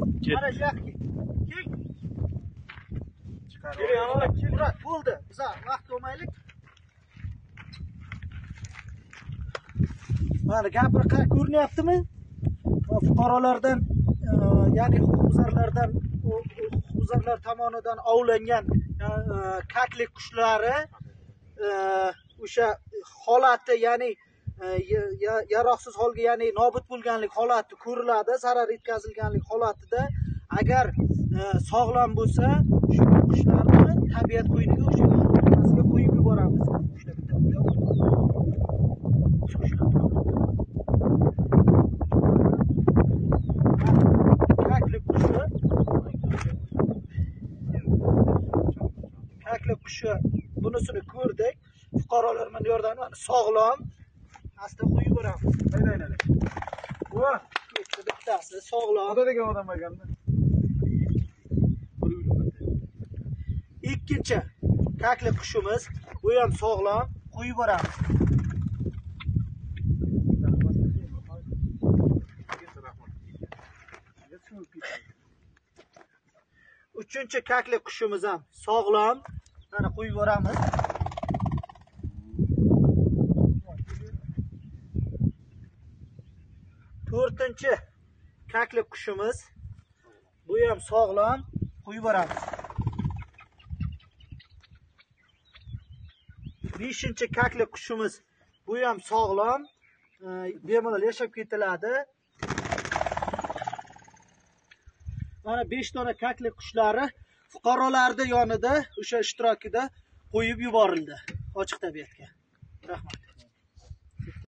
Mana shu yoqqa kel. Keling, ana kel. Murat, bo'ldi. Biz vaqt olmaylik. Mana gapir ko'rinyaptimi? Fuqarolardan, ya'ni huquqbuzarlar tomonidan ovlangan kaklik qushlari o'sha holati, ya'ni yaroqsiz holga, ya'ni nobud bo'lganlik holati ko'riladi, zarar yetkazilganlik holatida agar sog'lom bo'lsa, shu qushlarni tabiat qo'yiniga o'sha qismasiga qo'yib yuboramiz. Kaklik qushi bunisini ko'rdik. Fuqarolar mana yordamida sog'lom asta qo'yib yuboramiz. Aylanadi. Voh, bittasi sog'lom. Xudo degan odam ekanda. Ikkinchi kaklik qushimiz, bu ham sog'lom, qo'yib yuboramiz. Uchinchi kaklik qushimiz ham sog'lom, mana qo'yib yuboramiz. To'rtinchi kaklik qushimiz, bu ham sog'lom, qo'yib yuboramiz. Beshinchi kaklik qushimiz, bu ham sog'lom, bemalol yashab ketiladi. Mana 5 dona kaklik qushlari fuqarolarning yonida o'sha ishtirokida qo'yib yuborildi ochiq tabiatga. Rahmat.